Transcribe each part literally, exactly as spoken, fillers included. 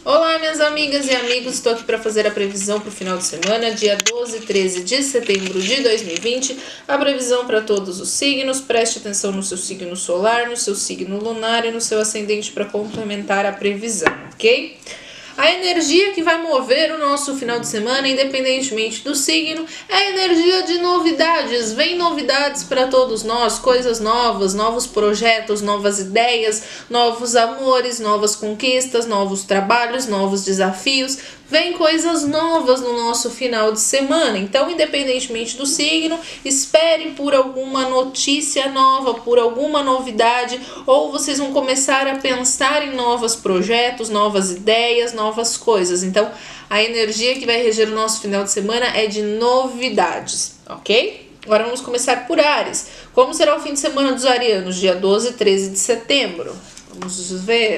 Olá, minhas amigas e amigos, estou aqui para fazer a previsão para o final de semana, dia doze e treze de setembro de dois mil e vinte, a previsão para todos os signos. Preste atenção no seu signo solar, no seu signo lunar e no seu ascendente para complementar a previsão, ok? A energia que vai mover o nosso final de semana, independentemente do signo, é a energia de novidades. Vem novidades para todos nós, coisas novas, novos projetos, novas ideias, novos amores, novas conquistas, novos trabalhos, novos desafios. Vem coisas novas no nosso final de semana. Então, independentemente do signo, espere por alguma notícia nova, por alguma novidade, ou vocês vão começar a pensar em novos projetos, novas ideias, novas coisas. Então, a energia que vai reger o nosso final de semana é de novidades, ok? Agora vamos começar por Áries. Como será o fim de semana dos arianos, dia doze e treze de setembro? Vamos ver.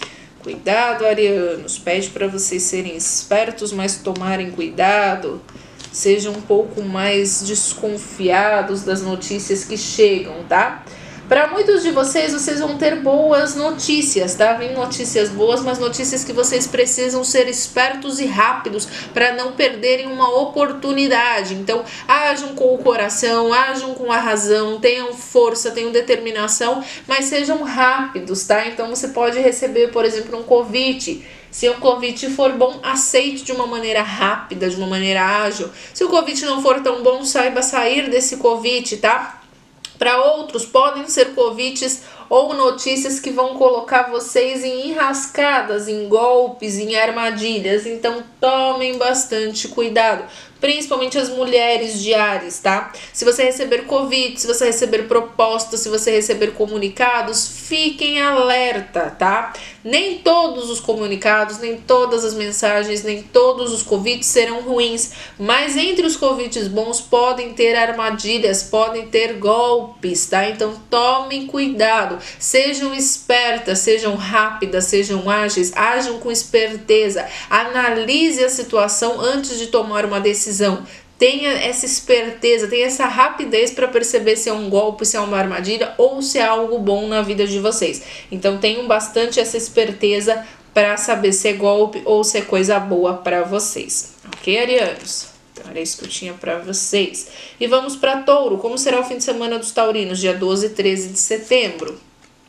Cuidado, arianos, pede para vocês serem espertos, mas tomarem cuidado, sejam um pouco mais desconfiados das notícias que chegam, tá? Para muitos de vocês, vocês vão ter boas notícias, tá? Vem notícias boas, mas notícias que vocês precisam ser espertos e rápidos para não perderem uma oportunidade. Então, ajam com o coração, ajam com a razão, tenham força, tenham determinação, mas sejam rápidos, tá? Então, você pode receber, por exemplo, um convite. Se o convite for bom, aceite de uma maneira rápida, de uma maneira ágil. Se o convite não for tão bom, saiba sair desse convite, tá? Para outros, podem ser convites ou notícias que vão colocar vocês em enrascadas, em golpes, em armadilhas. Então, tomem bastante cuidado, principalmente as mulheres de Áries, tá? Se você receber convites, se você receber propostas, se você receber comunicados, fiquem alerta, tá? Nem todos os comunicados, nem todas as mensagens, nem todos os convites serão ruins, mas entre os convites bons podem ter armadilhas, podem ter golpes, tá? Então tomem cuidado, sejam espertas, sejam rápidas, sejam ágeis, ajam com esperteza, analise a situação antes de tomar uma decisão. Tenha essa esperteza, tenha essa rapidez para perceber se é um golpe, se é uma armadilha ou se é algo bom na vida de vocês. Então tenham bastante essa esperteza para saber se é golpe ou se é coisa boa para vocês. Ok, arianos? Então era isso que eu tinha para vocês. E vamos para Touro. Como será o fim de semana dos taurinos, dia doze e treze de setembro?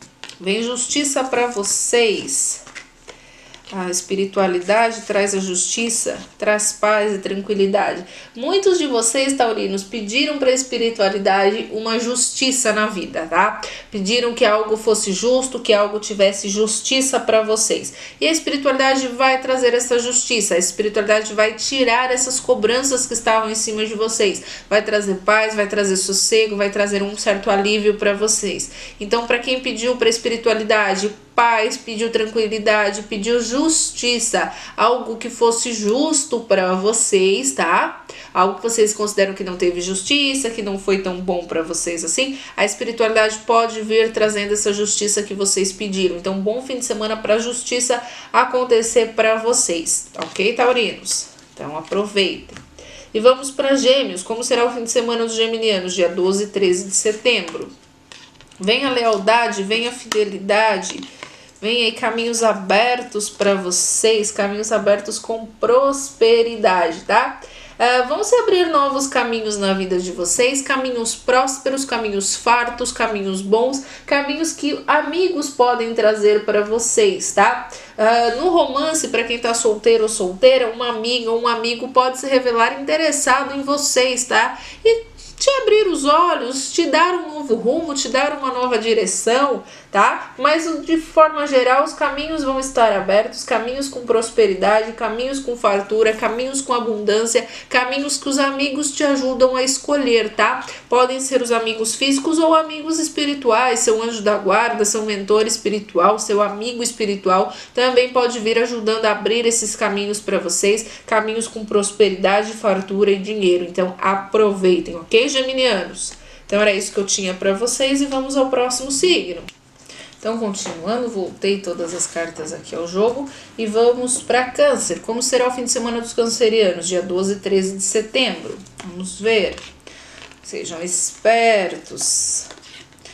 Vem justiça para vocês. A espiritualidade traz a justiça, traz paz e tranquilidade. Muitos de vocês, taurinos, pediram para a espiritualidade uma justiça na vida, tá? Pediram que algo fosse justo, que algo tivesse justiça para vocês. E a espiritualidade vai trazer essa justiça, a espiritualidade vai tirar essas cobranças que estavam em cima de vocês. Vai trazer paz, vai trazer sossego, vai trazer um certo alívio para vocês. Então, para quem pediu para a espiritualidade paz, pediu tranquilidade, pediu justiça, algo que fosse justo para vocês, tá? Algo que vocês consideram que não teve justiça, que não foi tão bom para vocês assim, a espiritualidade pode vir trazendo essa justiça que vocês pediram. Então, bom fim de semana para a justiça acontecer para vocês, ok, taurinos? Então, aproveitem. E vamos para Gêmeos. Como será o fim de semana dos geminianos, dia doze e treze de setembro? Vem a lealdade, vem a fidelidade. Vem aí caminhos abertos para vocês, caminhos abertos com prosperidade, tá? Uh, vão se abrir novos caminhos na vida de vocês, caminhos prósperos, caminhos fartos, caminhos bons, caminhos que amigos podem trazer para vocês, tá? Uh, no romance, para quem tá solteiro ou solteira, uma amiga ou um amigo pode se revelar interessado em vocês, tá? E te abrir os olhos, te dar um novo rumo, te dar uma nova direção, tá? Mas de forma geral, os caminhos vão estar abertos, caminhos com prosperidade, caminhos com fartura, caminhos com abundância, caminhos que os amigos te ajudam a escolher, tá? Podem ser os amigos físicos ou amigos espirituais, seu anjo da guarda, seu mentor espiritual, seu amigo espiritual, também pode vir ajudando a abrir esses caminhos para vocês, caminhos com prosperidade, fartura e dinheiro. Então aproveitem, ok, geminianos? Então era isso que eu tinha para vocês e vamos ao próximo signo. Então, continuando, voltei todas as cartas aqui ao jogo e vamos para Câncer. Como será o fim de semana dos cancerianos, dia doze e treze de setembro? Vamos ver. Sejam espertos.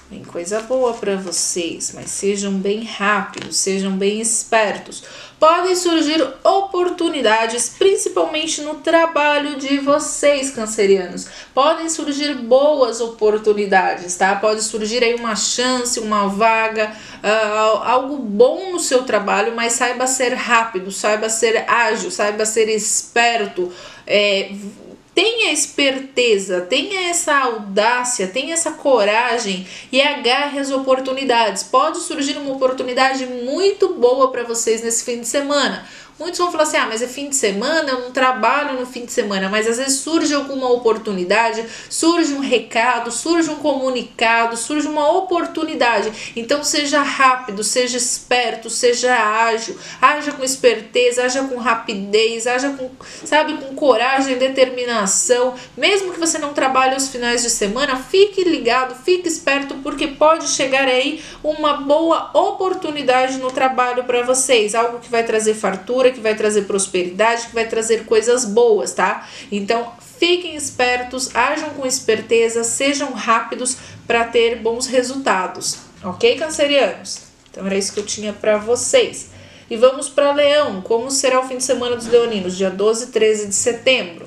Vem coisa boa para vocês, mas sejam bem rápidos, sejam bem espertos. Podem surgir oportunidades, principalmente no trabalho de vocês, cancerianos. Podem surgir boas oportunidades, tá? Pode surgir aí uma chance, uma vaga, uh, algo bom no seu trabalho, mas saiba ser rápido, saiba ser ágil, saiba ser esperto, é... Tenha esperteza, tenha essa audácia, tenha essa coragem e agarre as oportunidades. Pode surgir uma oportunidade muito boa para vocês nesse fim de semana. Muitos vão falar assim, ah, mas é fim de semana, eu não trabalho no fim de semana, mas às vezes surge alguma oportunidade, surge um recado, surge um comunicado, surge uma oportunidade. Então seja rápido, seja esperto, seja ágil, haja com esperteza, haja com rapidez, haja com, sabe, com coragem e determinação. Mesmo que você não trabalhe aos finais de semana, fique ligado, fique esperto, porque pode chegar aí uma boa oportunidade no trabalho para vocês, algo que vai trazer fartura, que vai trazer prosperidade, que vai trazer coisas boas, tá? Então, fiquem espertos, ajam com esperteza, sejam rápidos para ter bons resultados, ok, cancerianos? Então, era isso que eu tinha para vocês. E vamos para Leão, como será o fim de semana dos leoninos, dia doze e treze de setembro.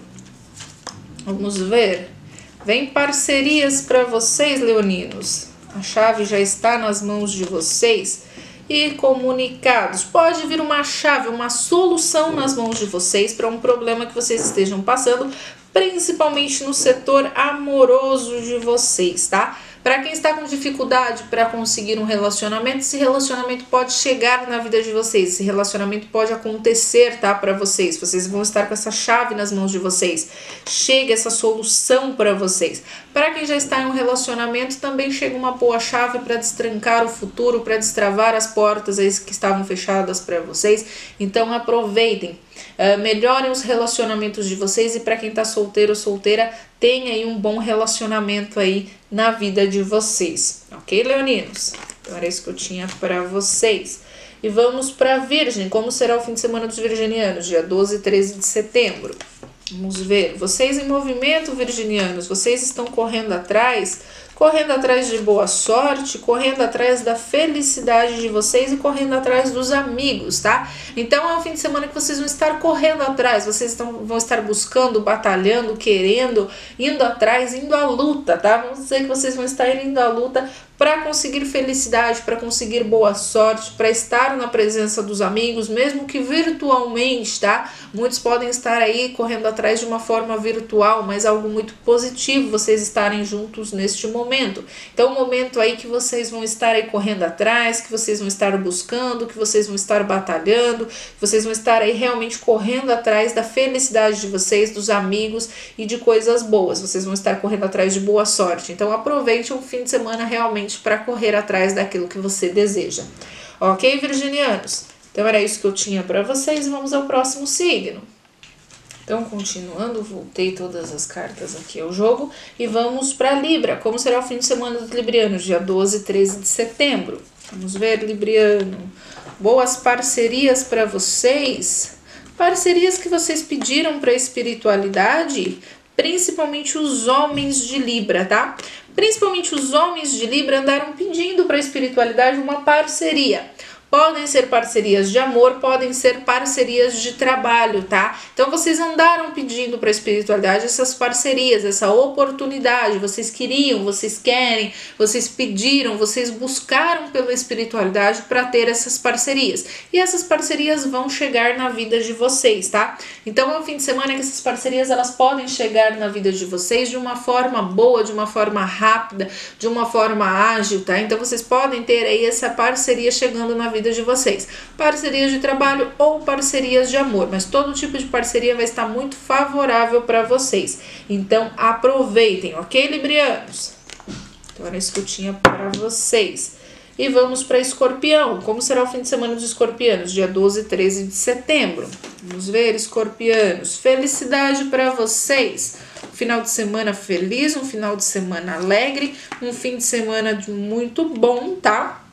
Vamos ver. Vem parcerias para vocês, leoninos. A chave já está nas mãos de vocês. E comunicados. Pode vir uma chave, uma solução nas mãos de vocês para um problema que vocês estejam passando, principalmente no setor amoroso de vocês, tá? Para quem está com dificuldade para conseguir um relacionamento, esse relacionamento pode chegar na vida de vocês, esse relacionamento pode acontecer, tá, para vocês. Vocês vão estar com essa chave nas mãos de vocês. Chega essa solução para vocês. Para quem já está em um relacionamento, também chega uma boa chave para destrancar o futuro, para destravar as portas aí que estavam fechadas para vocês. Então aproveitem. Uh, melhorem os relacionamentos de vocês, e para quem tá solteiro ou solteira, tenha aí um bom relacionamento aí na vida de vocês, ok, leoninos? Então era isso que eu tinha para vocês. E vamos para Virgem, como será o fim de semana dos virginianos, dia doze e treze de setembro. Vamos ver, vocês em movimento, virginianos, vocês estão correndo atrás, correndo atrás de boa sorte, correndo atrás da felicidade de vocês e correndo atrás dos amigos, tá? Então é um fim de semana que vocês vão estar correndo atrás, vocês estão, vão estar buscando, batalhando, querendo, indo atrás, indo à luta, tá? Vamos dizer que vocês vão estar indo à luta para conseguir felicidade, para conseguir boa sorte, para estar na presença dos amigos, mesmo que virtualmente, tá? Muitos podem estar aí correndo atrás de uma forma virtual, mas algo muito positivo vocês estarem juntos neste momento. Então, um momento aí que vocês vão estar aí correndo atrás, que vocês vão estar buscando, que vocês vão estar batalhando, que vocês vão estar aí realmente correndo atrás da felicidade de vocês, dos amigos e de coisas boas. Vocês vão estar correndo atrás de boa sorte. Então, aproveite um fim de semana realmente para correr atrás daquilo que você deseja. Ok, virginianos? Então era isso que eu tinha para vocês. Vamos ao próximo signo. Então, continuando, voltei todas as cartas aqui ao jogo e vamos para Libra. Como será o fim de semana dos librianos, dia doze e treze de setembro? Vamos ver, libriano. Boas parcerias para vocês. Parcerias que vocês pediram para a espiritualidade, principalmente os homens de Libra, tá? Principalmente os homens de Libra andaram pedindo para a espiritualidade uma parceria. Podem ser parcerias de amor, podem ser parcerias de trabalho, tá? Então vocês andaram pedindo para a espiritualidade essas parcerias, essa oportunidade. Vocês queriam, vocês querem, vocês pediram, vocês buscaram pela espiritualidade para ter essas parcerias. E essas parcerias vão chegar na vida de vocês, tá? Então é um fim de semana que essas parcerias elas podem chegar na vida de vocês de uma forma boa, de uma forma rápida, de uma forma ágil, tá? Então vocês podem ter aí essa parceria chegando na vida de vocês, parcerias de trabalho ou parcerias de amor, mas todo tipo de parceria vai estar muito favorável para vocês, então aproveitem, ok, librianos? Então era isso que eu tinha para vocês. E vamos para Escorpião. Como será o fim de semana dos escorpianos, dia doze e treze de setembro? Vamos ver, escorpianos, felicidade para vocês, um final de semana feliz, um final de semana alegre, um fim de semana muito bom, tá?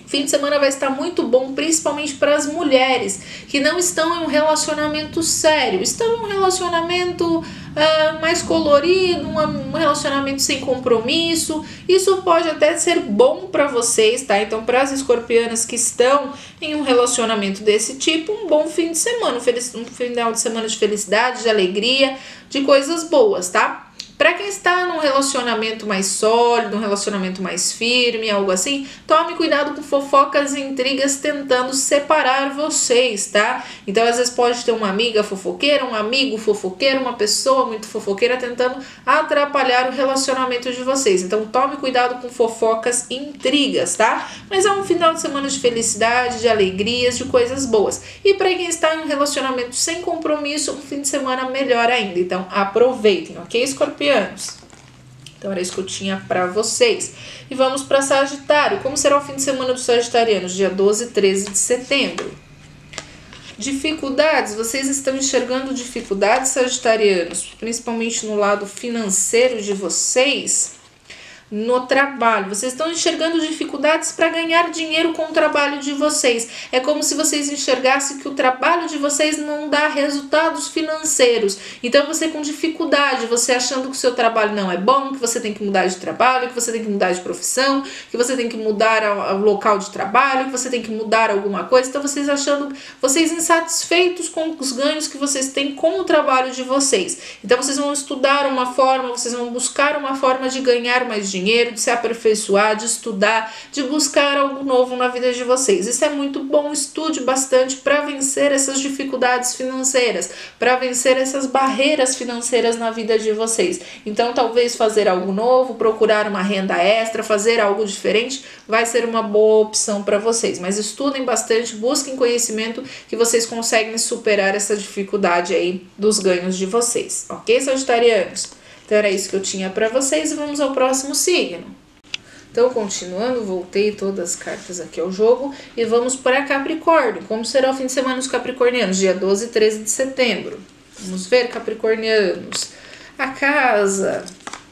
fim de semana vai estar muito bom, principalmente para as mulheres que não estão em um relacionamento sério, estão em um relacionamento uh, mais colorido, um relacionamento sem compromisso. Isso pode até ser bom para vocês, tá? Então, para as escorpianas que estão em um relacionamento desse tipo, um bom fim de semana, um final de semana de felicidade, de alegria, de coisas boas, tá? Para quem está num relacionamento mais sólido, um relacionamento mais firme, algo assim, tome cuidado com fofocas e intrigas tentando separar vocês, tá? Então, às vezes pode ter uma amiga fofoqueira, um amigo fofoqueiro, uma pessoa muito fofoqueira tentando atrapalhar o relacionamento de vocês. Então, tome cuidado com fofocas e intrigas, tá? Mas é um final de semana de felicidade, de alegrias, de coisas boas. E para quem está em um relacionamento sem compromisso, um fim de semana melhor ainda. Então, aproveitem, ok, escorpião? Então era isso que eu tinha para vocês. E vamos para Sagitário. Como será o fim de semana dos sagitarianos? Dia doze e treze de setembro. Dificuldades. Vocês estão enxergando dificuldades, sagitarianos? Principalmente no lado financeiro de vocês? No trabalho, vocês estão enxergando dificuldades para ganhar dinheiro com o trabalho de vocês. É como se vocês enxergassem que o trabalho de vocês não dá resultados financeiros. Então você com dificuldade, você achando que o seu trabalho não é bom, que você tem que mudar de trabalho, que você tem que mudar de profissão, que você tem que mudar o local de trabalho, que você tem que mudar alguma coisa. Então vocês achando, vocês insatisfeitos com os ganhos que vocês têm com o trabalho de vocês. Então vocês vão estudar uma forma, vocês vão buscar uma forma de ganhar mais dinheiro, dinheiro, de se aperfeiçoar, de estudar, de buscar algo novo na vida de vocês. Isso é muito bom, estude bastante para vencer essas dificuldades financeiras, para vencer essas barreiras financeiras na vida de vocês. Então, talvez fazer algo novo, procurar uma renda extra, fazer algo diferente, vai ser uma boa opção para vocês. Mas estudem bastante, busquem conhecimento que vocês conseguem superar essa dificuldade aí dos ganhos de vocês. Ok, sagitarianos? Então era isso que eu tinha para vocês e vamos ao próximo signo. Então, continuando, voltei todas as cartas aqui ao jogo e vamos para Capricórnio. Como será o fim de semana dos capricornianos? Dia doze e treze de setembro. Vamos ver, capricornianos. A casa.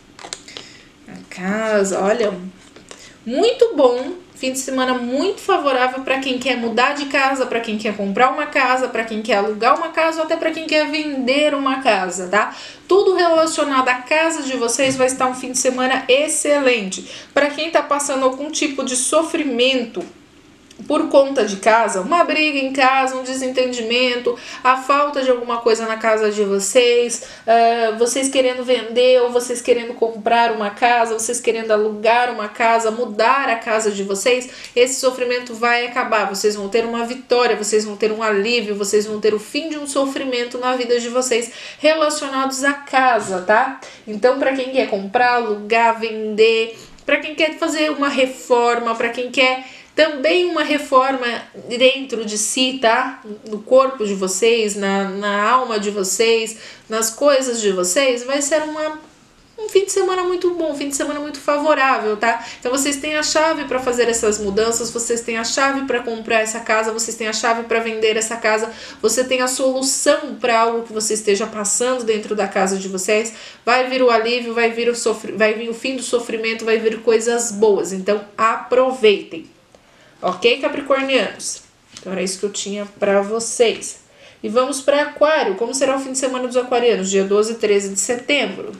A casa, olha, muito bom. Fim de semana muito favorável para quem quer mudar de casa, para quem quer comprar uma casa, para quem quer alugar uma casa ou até para quem quer vender uma casa, tá? Tudo relacionado à casa de vocês vai estar um fim de semana excelente. Para quem tá passando algum tipo de sofrimento por conta de casa, uma briga em casa, um desentendimento, a falta de alguma coisa na casa de vocês, uh, vocês querendo vender ou vocês querendo comprar uma casa, vocês querendo alugar uma casa, mudar a casa de vocês, esse sofrimento vai acabar, vocês vão ter uma vitória, vocês vão ter um alívio, vocês vão ter o fim de um sofrimento na vida de vocês relacionados à casa, tá? Então, para quem quer comprar, alugar, vender, para quem quer fazer uma reforma, para quem quer também uma reforma dentro de si, tá? No corpo de vocês, na, na alma de vocês, nas coisas de vocês, vai ser uma, um fim de semana muito bom, um fim de semana muito favorável, tá? Então vocês têm a chave para fazer essas mudanças, vocês têm a chave para comprar essa casa, vocês têm a chave para vender essa casa, você tem a solução para algo que você esteja passando dentro da casa de vocês, vai vir o alívio, vai vir o, sofr... vai vir o fim do sofrimento, vai vir coisas boas, então aproveitem. Ok, capricornianos? Então era isso que eu tinha para vocês. E vamos para Aquário. Como será o fim de semana dos aquarianos? Dia doze e treze de setembro.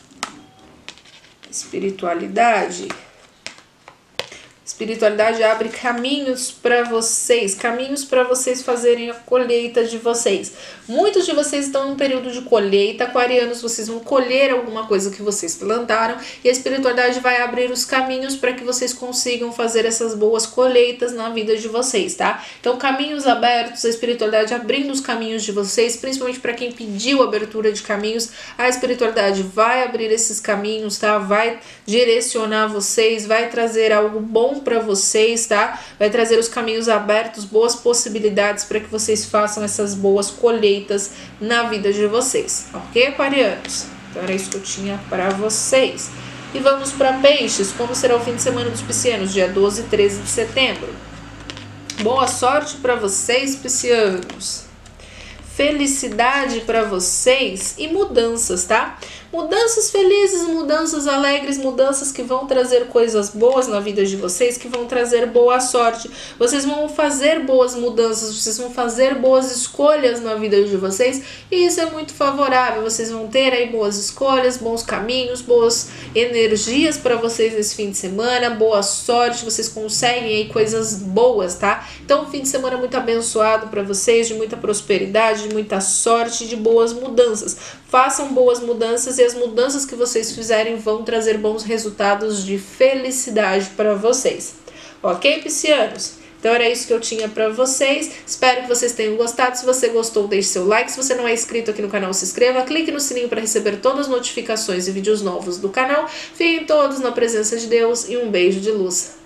Espiritualidade. Espiritualidade abre caminhos para vocês, caminhos para vocês fazerem a colheita de vocês. Muitos de vocês estão num período de colheita, aquarianos, vocês vão colher alguma coisa que vocês plantaram e a espiritualidade vai abrir os caminhos para que vocês consigam fazer essas boas colheitas na vida de vocês, tá? Então, caminhos abertos, a espiritualidade abrindo os caminhos de vocês, principalmente para quem pediu abertura de caminhos, a espiritualidade vai abrir esses caminhos, tá? Vai direcionar vocês, vai trazer algo bom para vocês, tá? Vai trazer os caminhos abertos, boas possibilidades para que vocês façam essas boas colheitas na vida de vocês, ok, aquarianos? Então era isso que eu tinha para vocês. E vamos para peixes. Como será o fim de semana dos piscianos? Dia doze e treze de setembro. Boa sorte para vocês, piscianos. Felicidade para vocês e mudanças, tá? Mudanças felizes, mudanças alegres, mudanças que vão trazer coisas boas na vida de vocês, que vão trazer boa sorte. Vocês vão fazer boas mudanças, vocês vão fazer boas escolhas na vida de vocês e isso é muito favorável. Vocês vão ter aí boas escolhas, bons caminhos, boas energias para vocês nesse fim de semana, boa sorte, vocês conseguem aí coisas boas, tá? Então, um fim de semana muito abençoado para vocês, de muita prosperidade, de muita sorte, de boas mudanças. Façam boas mudanças e as mudanças que vocês fizerem vão trazer bons resultados de felicidade para vocês. Ok, piscianos? Então era isso que eu tinha para vocês, espero que vocês tenham gostado. Se você gostou, deixe seu like, se você não é inscrito aqui no canal, se inscreva, clique no sininho para receber todas as notificações e vídeos novos do canal. Fiquem todos na presença de Deus e um beijo de luz.